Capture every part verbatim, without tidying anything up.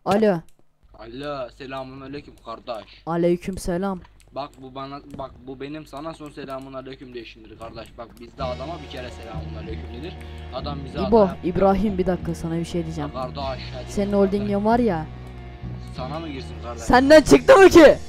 Alo. Alo, selamun aleyküm kardeş. Aleyküm selam. Bak bu bana, bak bu benim sana son selamun aleyküm değişimdir kardeş. Bak bizde adama bir kere selamun aleyküm denir. Adam bize İbo, hata yaptı. İbrahim bir dakika sana bir şey diyeceğim. Ya kardeş, hadi Senin kardeş. holdingin var ya. Sana mı girsin kardeş? Senden çıktı mı ki?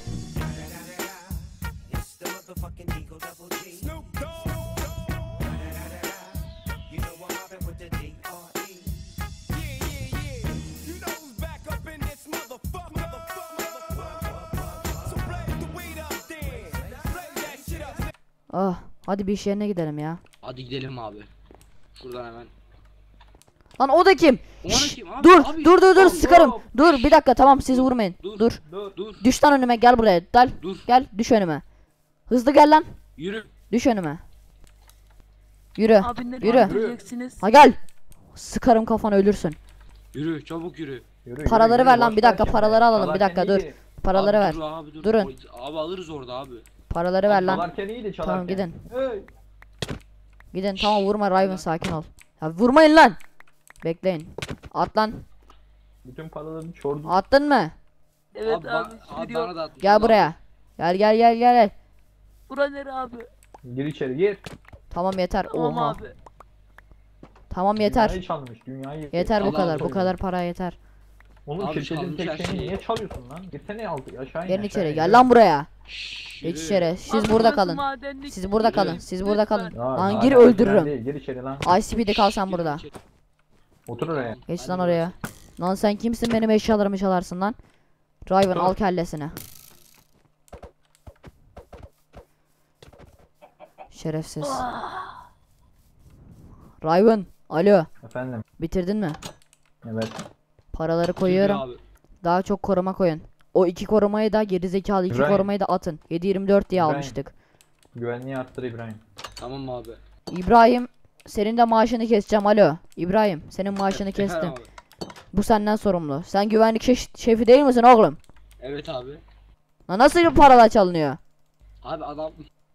Ah, hadi bir iş yerine gidelim ya. Hadi gidelim abi. Şuradan hemen. Lan o da kim? O Şşş, kim abi? dur, Abi, dur dur dur hop, sıkarım. hop. Dur bir dakika, tamam siz vurmayın. Dur, Dur. Dur. Dur. Düş lan önüme, gel buraya. Gel. Dur. Gel düş önüme. Hızlı gel lan. Yürü. Düş önüme. Yürü. Abi nereye Yürü. gideceksiniz? Ha gel. Sıkarım kafana, ölürsün. Yürü, çabuk yürü. Yürü, Paraları yürü, ver yürü, lan, boş bir ver dakika şimdi. paraları alalım, bir dakika Çalarken dur. iyiydi. Paraları Abi ver. dur abi, dur. Durun. O- Abi alırız orada abi. Paraları ver lan. Çalarken iyiydi, çalarken. Tamam gidin. Hey. Gidin tamam, vurma Raven, sakin ol. Ya vurmayın lan. Bekleyin. At lan. Bütün paralarını çordum. Attın mı? Evet abi, abi, ba- abi sürüyor. bana da atmış. Gel buraya. Gel gel gel gel. gel. Bura nere abi? Gir içeri gir. Tamam yeter. Tamam Oha. abi. Tamam yeter. Dünyayı çalmış, dünyayı. Yeter bu Allah kadar. Allah. Bu kadar para yeter. Oğlum Abi şirketin çalmış her tek şeyini şeyi. niye çalıyorsun lan? Gitsene altı aşağı in. Gelin aşağı içeri. in, Gel yürü. lan buraya. Şşş, Geç yürü. içeri. Siz Abi burada burası kalın. madenlik. Siz burada Yürü. kalın. Siz burada kalın. Ya, Lan hala gir, altı öldürürüm. değil, gir içeri lan. I C P'de kal sen Şşş, burada. yürü içeri. Otur oraya. Geç Hadi lan burası. oraya. Lan sen kimsin, benim eşyalarımı çalarsın lan. Raven al kellesini. Şerefsiz. Raven, alo. Efendim. Bitirdin mi? Evet. Paraları Yürü koyuyorum. abi. Daha çok koruma koyun. O iki korumayı da, gerizekalı iki İbrahim. korumayı da atın. yedi yirmi dört diye İbrahim. almıştık. Güvenliği arttır İbrahim. Tamam abi. İbrahim, senin de maaşını keseceğim. Alo. İbrahim, senin maaşını kestim. Efendim abi. Bu senden sorumlu. Sen güvenlik şef- şefi değil misin oğlum? Evet abi. Lan nasıl bir paralar çalınıyor? Abi adam.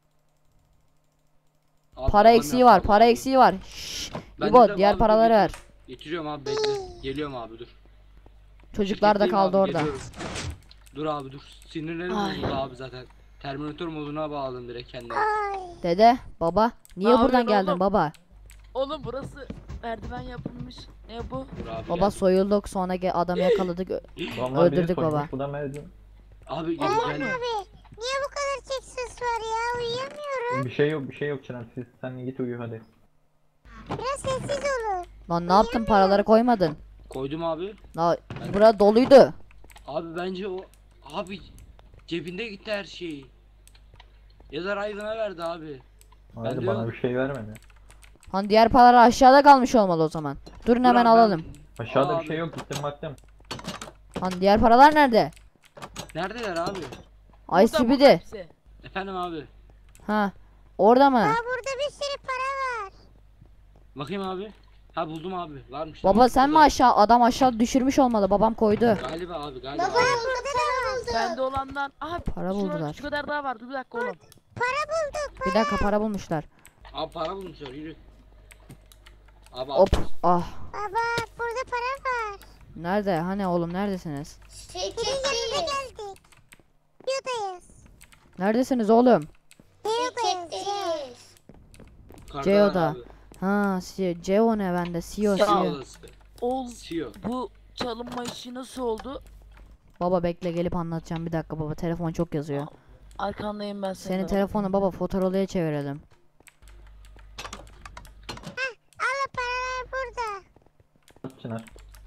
Abi Para adam eksiği yaptı var, abi. para eksiği var. Şşş. Bende İbo, de diğer abi, paraları dur, ver. Getiriyorum abi, bekle. Geliyorum abi, dur. Çocuklar da Şirketteyim kaldı abi, orada. geliyorum. Dur abi dur. Sinirlerim Ay. bozuldu abi zaten. Terminator moduna bağladım direkt kendimi. Dede, baba, niye Ne buradan yapıyorsun geldin oğlum? baba? Oğlum burası merdiven yapılmış. Ne bu? Dur abi. Baba soyulduk, sonra ge- adamı yakaladık. ö- Adamlar beni Öldürdük soymuş, baba. Bu da mezun. Abi gel Allah gel. Allah. Niye bu kadar çek ses var ya? Uyuyamıyorum. Bir şey yok, bir şey yok Çınar. Siz sen git uyu hadi. Biraz sessiz olun. Lan ne yaptın, paraları koymadın? Koydum abi. La, bura doluydu. Abi bence o abi cebinde gitti her şey. Ya da Raven'a verdi abi. Hadi de bana yok. bir şey vermedi. Hani diğer paralar aşağıda kalmış olmalı o zaman. Durun Dur hemen abi, ben- alalım. Aşağıda Abi. bir şey yok, gittim baktım. Hani diğer paralar nerede? Neredeler abi? Burada, I C burada P'de. hepsi. Efendim abi. Ha. Orada mı? Aa, burada bir sürü para var. Bakayım abi. Ha buldum abi. Varmış. Baba tamam, sen mi burada. aşağı, adam aşağı düşürmüş olmalı, babam koydu. Galiba abi galiba. Baba abi. burada da buldum. Bende olandan. Aha Para şuna- buldular. Şu kadar daha vardı. Bir dakika oğlum. Para bulduk. Bir dakika, para bulmuşlar. Abi para bulmuşlar, yürü. Abi Hop. abi. Ah. Baba burada para var. Nerede? Hani oğlum, neredesiniz? Senin yanına geldik. Yodayız. Neredesiniz oğlum? Yodayız. Yukarıda Ceo'da. var abi. Ha, C Ceo ne bende? C E O, Ya. C E O. Ceo'dası. Oğul Sio. bu çalınma işi nasıl oldu? Baba bekle, gelip anlatacağım, bir dakika baba, telefon çok yazıyor. Arkandayım ben senin. Senin telefonu baba Fotoğrafı'ya çevirelim. Al paralar burada. Çınar.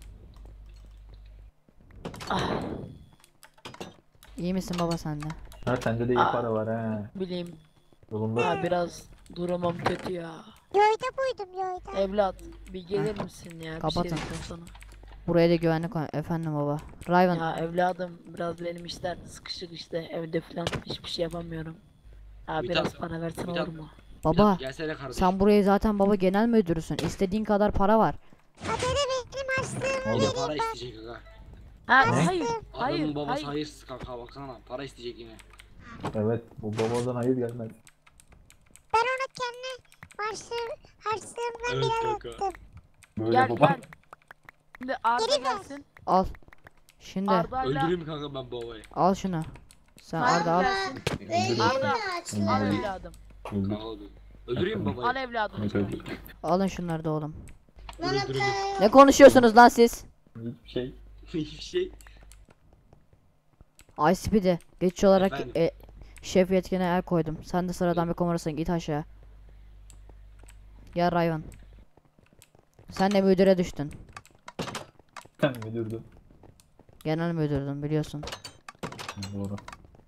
İyi misin baba sen de? Çınar sende de iyi Aa. para var he. Bileyim. Yolunda. Ha biraz durumum kötü ya. Yoyda buydum yoyda. Evlat bir gelir misin ya? Bir Kapatın. şey diyeceğim sana. Buraya da güvenlik koy. Efendim baba. Raven. Ya evladım biraz benim işler sıkışık işte evde falan hiçbir şey yapamıyorum. Ya Bir biraz dakika, para versen bir olur dakika. mu? Baba Gelsene kardeşim. sen buraya zaten baba genel müdürüsün. İstediğin kadar para var. Ha dede benim harçlığımı Oldu. Yine para vereyim ben. isteyecek aga. Ha Ne? hayır Adamın hayır babası hayır. hayırsız kanka, baksana para isteyecek yine. Evet, bu babadan hayır gelmez. Ben ona kendi harçlığım, harçlığımdan Evet biraz kanka. attım. Böyle Gel baba. gel. Şimdi Arda Geri ver. gelsin. Al. Şimdi Arda'yla Öldüreyim kanka ben bu babayı. al şunu. Sen Arda al. Öldür. Arda al Öldür. evladım. Öldür. Kanka öldür. Öldüreyim mi Al babayı? evladım. Öldür. Alın şunları da oğlum. Bana Dur, dur, dur. para yok. Ne konuşuyorsunuz lan siz? Hiçbir şey. Hiçbir şey. I C P'de geçici olarak Efendim? e, şef yetkine el koydum. Sen de sıradan bir komutanısın, git aşağı. Ya Rayvan. Sen de müdüre düştün. Sen müdürdün. Genel müdürdün biliyorsun. Doğru.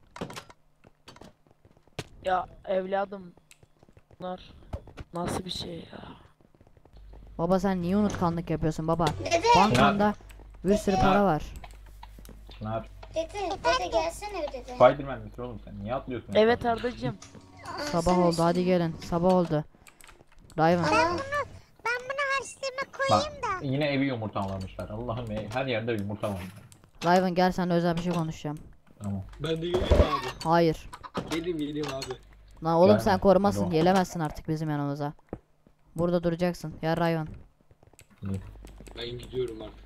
Ya evladım. Bunlar nasıl bir şey ya? Baba sen niye unutkanlık yapıyorsun baba? Dede, Bankanda bir sürü para var. Çınar. dede, dede gelsene bir dede. Spiderman misin oğlum sen? Niye atlıyorsun? Evet Ardacığım. Sabah oldu, hadi gelin. Sabah oldu. Rayvan. Ben bunu, ben bunu harçlığıma koyayım Bak da. yine evi yumurtalamışlar. Allah'ım e- her yerde yumurta var. Rayvan gel, seninle özel bir şey konuşacağım. Tamam. Ben de geleyim abi. Hayır. Geleyim geleyim abi. Lan oğlum Gelme, sen korumasın. hadi o. Gelemezsin artık bizim yanımıza. Burada duracaksın. Ya Rayvan. Ben gidiyorum artık.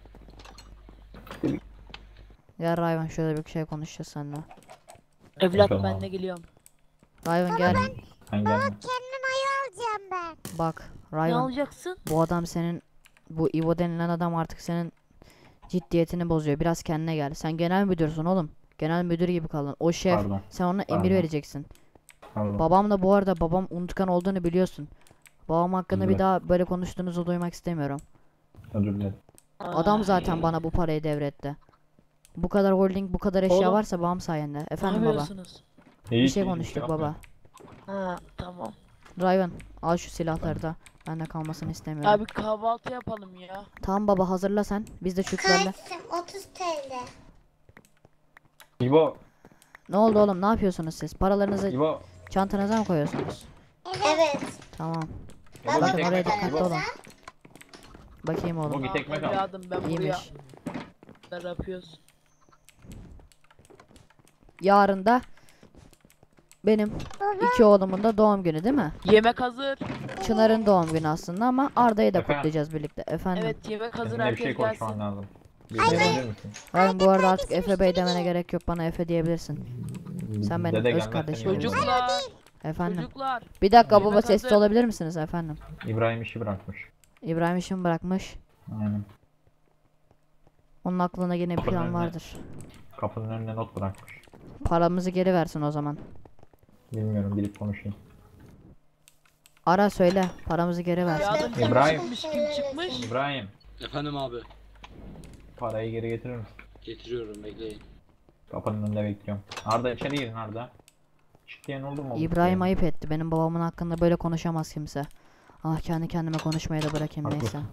Ya Rayvan şöyle bir şey konuşacağız seninle. Evlat Bakalım ben abi. de geliyorum. Rayvan gel. Sen gelme. Kendim ayı alacağım ben. Bak Ne Rayvan. alacaksın? Bu adam senin, bu Ivo denilen adam artık senin ciddiyetini bozuyor. Biraz kendine gel. Sen genel müdürsün oğlum. Genel müdür gibi kaldın. O şef. Pardon. Sen ona emir Pardon. vereceksin. Pardon. Babam da bu arada, babam unutkan olduğunu biliyorsun. Babam hakkında bir Evet. daha böyle konuştuğunuzu duymak istemiyorum. Özür dilerim. Adam zaten bana bu parayı devretti. Bu kadar holding, bu kadar eşya Oğlum. varsa babam sayende. Ne Efendim baba. yapıyorsunuz? Bir Hiç- şey hiç konuştuk yapmıyorum. baba. Ha tamam. Rayvan al şu silahları da. Bende kalmasını istemiyorum. Abi kahvaltı yapalım ya. Tamam baba, hazırla sen. Biz de çocuklarla. Kaçsın? otuz T L. İbo. Ne oldu oğlum, ne yapıyorsunuz siz? Paralarınızı İbo. çantanıza mı koyuyorsunuz? Evet. Tamam. İbo Bakın git oraya ekmek al. dikkatli İbo. olun. Bakayım İbo oğlum. git ekmek al. Evladım ben buraya İyiymiş. ne yapıyoruz? Yarın da benim iki oğlumun da doğum günü değil mi? Yemek hazır. Çınar'ın doğum günü aslında ama Arda'yı da Efendim? kutlayacağız birlikte. Efendim. Evet yemek hazır, Seninle bir şey herkes konuşman gelsin. lazım. Bilgilendirir misin? Rayvan bu arada artık Efe Bey demene gerek yok, bana Efe diyebilirsin. Sen benim Dede öz gelmezse kardeşim. niye olur? Çocuklar, Efendim. çocuklar. Bir dakika Yemek baba, sesli hazır. olabilir misiniz efendim? İbrahim işi bırakmış. İbrahim işimi bırakmış. Aynen. Onun aklına yine bir Kapının plan önüne. vardır. Kapının önüne not bırakmış. Paramızı geri versin o zaman. Bilmiyorum, gidip konuşayım. Ara söyle, paramızı geri versin. Yardım kim İbrahim. çıkmış, kim çıkmış? İbrahim. Efendim abi. Parayı geri getirir misin? Getiriyorum bekleyin. Kapının önünde bekliyorum. Arda içeri girin Arda. Çık diyen oldu mu? İbrahim ayıp etti. Benim babamın hakkında böyle konuşamaz kimse. Ah, kendi kendime konuşmayı da bırakayım Haklısın. neyse.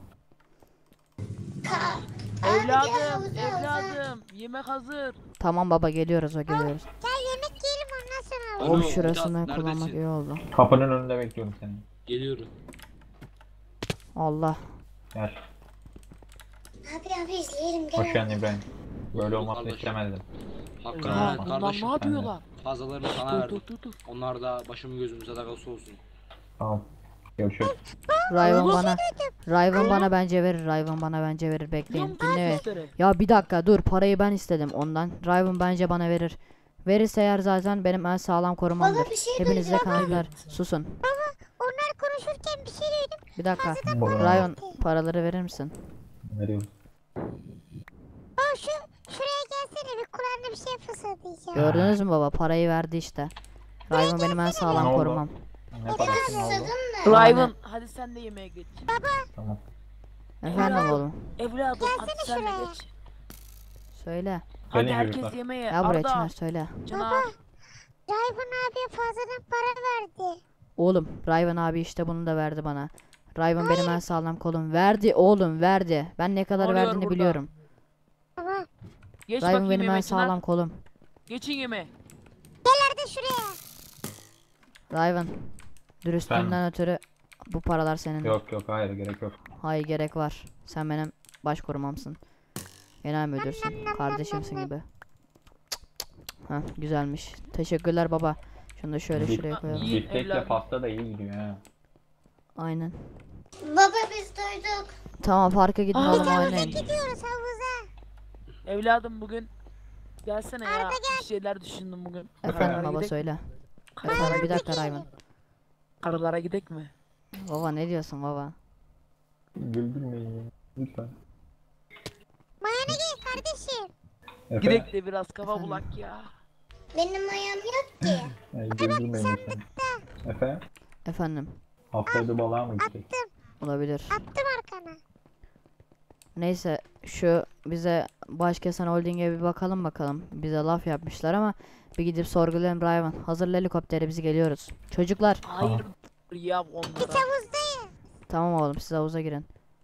Evladım, evladım. Yemek hazır. Tamam baba, geliyoruz o geliyoruz. Gel yemek yiyelim ondan sonra. Alo, Oh, Mithat, şurasını kullanmak neredesin? iyi oldu. Kapının önünde bekliyorum seni. Geliyorum. Allah. Gel. Abi abi izleyelim Hoş gel. geldin İbrahim. Böyle Bulduk olmasını kardeşim. istemezdim. Hakkını Ya ver bunlar kardeşim. ne yapıyorlar? Fazlalarını sana Dur verdim. dur dur dur. Onlar da başımın gözümün sadakası olsun. Tamam. Görüşürüz. Rayvan Oğlum. bana Rayvan bana bence verir. Rayvan bana bence verir. Biliyor Bekleyin. musun Dinle. sesleri? Ya bir dakika dur, parayı ben istedim ondan. Rayvan bence bana verir. Verirse eğer zaten benim en sağlam korumamdır. Baba bir şey Hepiniz de duydum. kanıtlar. Susun. Onlar konuşurken bir şey duydum. Bir dakika. Buyurun. Rayvan, paraları verir misin? Veriyorum. Aa şu şuraya gelsene, bir kulağına bir şey fısıldayacağım. Gördünüz mü baba, parayı verdi işte. Rayvan benim en sağlam Ne oldu? korumam. Ne parası ne oldu? Riven hadi sen de yemeğe geç. Tamam. Efendim oğlum. Evladım hadi Gelsene sen de şuraya. geç. Söyle. Hadi Gelin herkes çocuklar. yemeğe. Ya buraya Arda, Çınar söyle. Çınar. Rayfun abiye fazladan para verdi. Oğlum Rayvan abi işte bunu da verdi bana. Rayvan benim en sağlam kolum. Verdi oğlum, verdi. Ben ne kadar Oluyor verdiğini burada. biliyorum. Tamam. Geç Rayvan bakayım benim en yemeğe Çınar. sağlam kolum. Geçin yemeğe. Hadi şuraya. Rayvan, dürüstlüğünden ötürü bu paralar senin. Yok yok, hayır, gerek yok. Hayır, gerek var. Sen benim baş korumamsın. Genel müdürsün. Kardeşimsin gibi. Heh, güzelmiş. Teşekkürler baba. Şunu da şöyle Bir- şuraya koyalım. İyi Biftekle evladım. pasta da iyi gidiyor ha. Aynen. Baba biz doyduk. Tamam, parka gidin Aa, oğlum, oynayın. Gidiyoruz havuza. Evladım bugün gelsene ya. Arda Bir şeyler düşündüm bugün. Efendim Karılara baba gidek- söyle. Karılara, Efendim bir gidek- dakika Rayvan. karılara gidek mi? Baba ne diyorsun baba? Güldürmeyin ya. Lütfen. Bana ne gel kardeşim? Efe. Gidek de biraz kafa Efendim? bulak ya. Benim ayağım yok ki. Ay, güldürmeyin lütfen. Efe. Efendim Haftaya da balığa mı gidecek? olabilir. Attım arkana. Neyse şu bize Başkesen Holding'e bir bakalım bakalım. Bize laf yapmışlar ama bir gidip sorgulayalım Rayvan. Hazırla helikopteri biz geliyoruz. Çocuklar Hayır ya onlara. Havuzdayım. tamam oğlum siz havuza girin.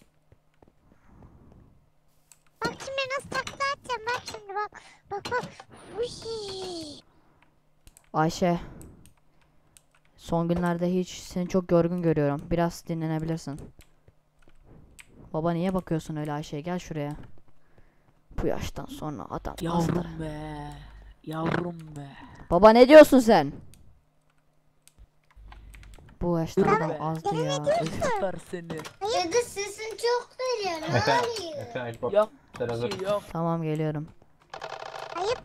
Bak şimdi nasıl takla atacağım. Bak şimdi bak. Bak bak. Uy. Ayşe. Son günlerde hiç seni çok yorgun görüyorum. Biraz dinlenebilirsin. Baba niye bakıyorsun öyle Ayşe'ye? Gel şuraya. Bu yaştan sonra adam azlar. Yavrum be. Yavrum be. Baba ne diyorsun sen? Bu yaşta Dur adam be. azdı ya. Üf. Tutar seni. Dede sesin çok geliyor. Ne Efe. oluyor? Efe helikopter Yok hazır. bir şey yok. Tamam geliyorum. Ayıp.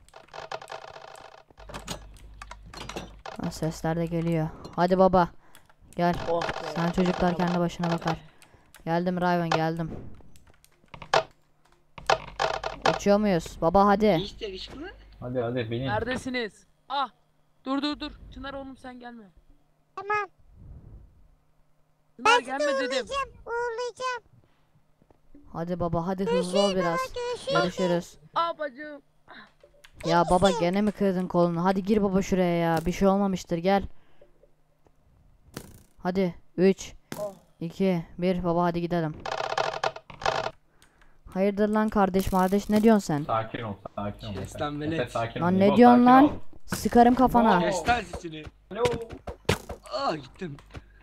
Ha, sesler de geliyor. Hadi baba. Gel. Oh be. Sen çocuklar kendi başına bakar. Geldim Rayvan geldim. Uçuyor muyuz? Baba hadi. İşte yakışıklı. Hadi hadi benim. Neredesiniz? Ah. Dur dur dur. Çınar oğlum sen gelme. Tamam. Çınar gelme dedim. Uğurlayacağım. Uğurlayacağım. Hadi baba hadi hızlı ol biraz. Görüşürüz. Görüşürüz. Aa bacım. Ya baba gene mi kırdın kolunu? Hadi gir baba şuraya ya. Bir şey olmamıştır gel. Hadi üç Oh. iki bir baba hadi gidelim. Hayırdır lan kardeş kardeş ne diyorsun sen? Sakin ol, sakin ol. Efe. Kes lan Efe, velet. sakin ol. Lan İbo, ne diyorsun sakin lan? ol. Sıkarım kafana. Kes lan sesini. Alo. Aa gittim.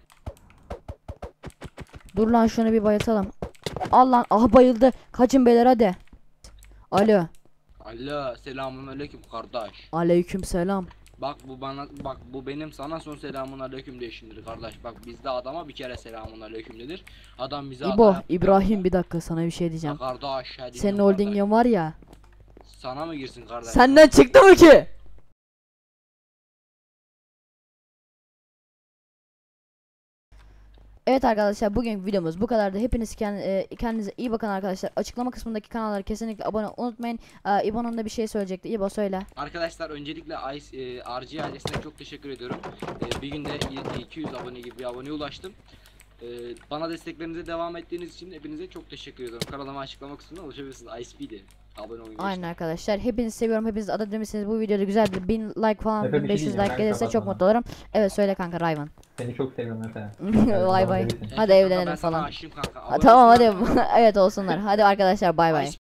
Dur lan şunu bir bayıltalım. Al lan ah bayıldı. Kaçın beyler hadi. Alo. Allah selamun aleyküm kardeş. Aleyküm selam. Bak bu bana bak bu benim sana son selamun aleyküm deyişimdir kardeş. Bak bizde adama bir kere selamun aleyküm denir. Adam bize hata İbo yaptı. İbrahim bir dakika sana bir şey diyeceğim. Ya kardeş hadi Senin dinle kardeş. holdingin var ya. Sana mı girsin kardeş? Senden çıktı mı ki? Evet arkadaşlar bugünkü videomuz bu kadardı. Hepiniz kend, e, kendinize iyi bakın arkadaşlar. Açıklama kısmındaki kanallara kesinlikle abone olmayı unutmayın. E, İbo'nun da bir şey söyleyecekti. İbo söyle. Arkadaşlar öncelikle Ice, e, R G ailesine çok teşekkür ediyorum. E, bir günde y- iki yüz abone gibi bir aboneye ulaştım. E, bana desteklerinize devam ettiğiniz için hepinize çok teşekkür ediyorum. Kanalıma açıklama kısmına ulaşabilirsiniz. Ice P de abone olmayı Aynen arkadaşlar. Hepinizi seviyorum. Hepiniz adı demişsiniz. Bu videoda güzel bir bin like falan Efe, bir şey bin beş yüz diyeceğim, like ben gelirse çok kapatmadan. mutlu olurum. Evet söyle kanka Rayvan. Seni çok seviyorum Efe. Bay bay. Hadi Hadi Ben evlenelim sana falan. aşığım kanka. Ha, Abone tamam hadi. olsunlar. Evet olsunlar. Hadi arkadaşlar bay bay. Ice